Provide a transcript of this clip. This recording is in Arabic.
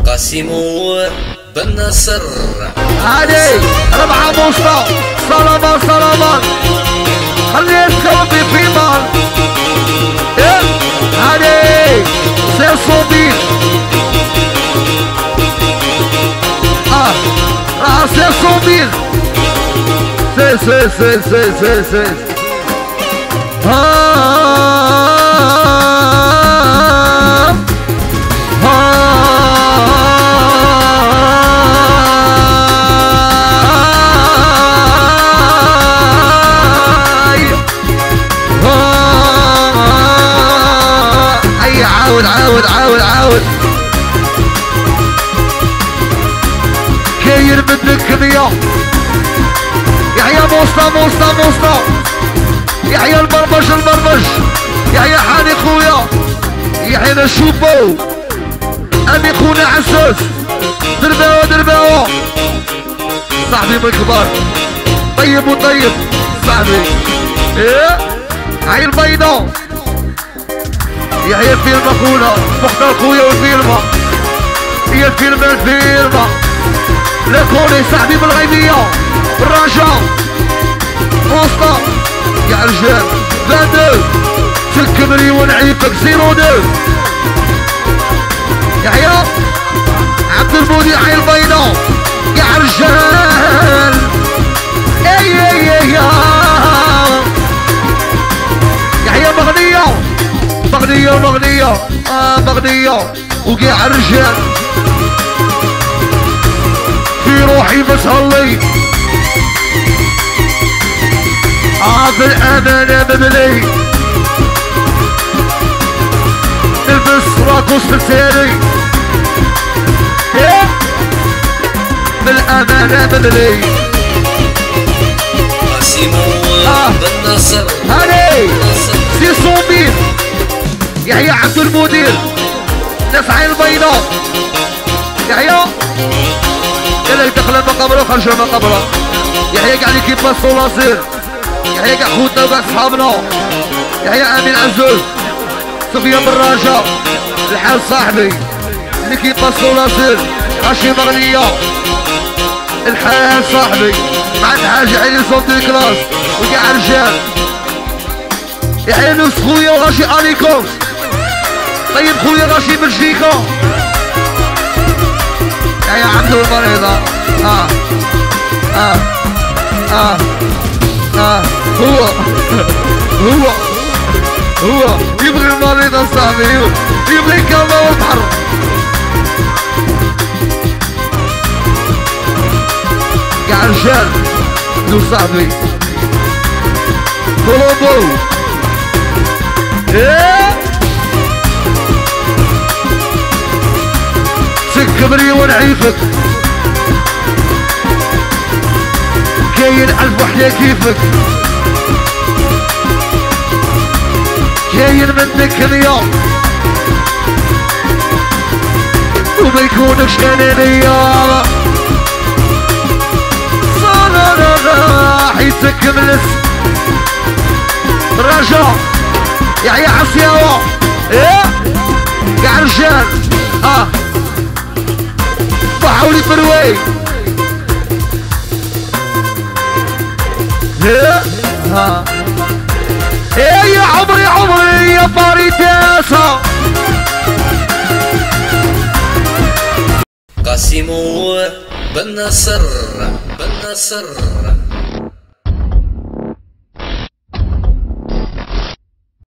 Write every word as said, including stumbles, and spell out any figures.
قاسم بن نصر هادي ربعة بوسطة صلبة صلبة خلي الكوبي في مال ايه هادي سي صوبي اه اه سي صوبي سي سي سي سي سي سي ها عاود عاود عاود عاود كاين منك كمية يحيى موسطة موسطة موسطة يحيى البربش البربش يحيى حاني خويا يحيى نشوفو امي خونا عساس درباوة درباوة صاحبي من الكبار طيب وطيب صاحبي ايه هاي البيضة يحيى الفيلم اخونا مختار خويا والفيلم هي الفيلم الفيلم لكوني صاحبي بالغيبية بالرجاء وسطى يا رجال بادو تكبري ونعيفك زيرو دو يحيى عبد المودي يحيى البيضاء يا رجال اي اي اي يحيى مغنية مغنية مغنية اه مغنية وقاع الرجال في روحي بس هاللي اه بالامانة مبلي نلبس راكوس تسالي ايه بالامانة مبلي قاسم بن نصر هاني سي صوبين يحيى عبد المدير ناس عين البيضاء يحيى يلا دخل المقابرة وخرج المقابرة يحيى قاعد كيف باسو لاصير يحيى كاع خوتنا وكاع صحابنا يحيى امين عزوز سفيان براجة الحال صاحبي اللي كيف باسو لاصير غاشي مغنية الحال صاحبي مع الحاج علي صوت الكلاس وكاع رجال يحيى نفس خويا وغاشي انيكوس طيب خويا غاشي بلجيكا يا عبدو المريضة اه اه اه اه هو هو هو يبغي المريضة صاحبي يبغي كما والبحر يا رجال دو صاحبي كولومبو ايه تكبري ونعيفك كاين ألف وحدة كيفك كاين منك مية وما يكونكش انانية صلاة حيتك ملس رجاء يحيى عصياوة ايه قاع رجال اه وحولي فروي ايه ها ايه يا عمري عمري يا فاريتاسا قاسم بن نصر بن نصر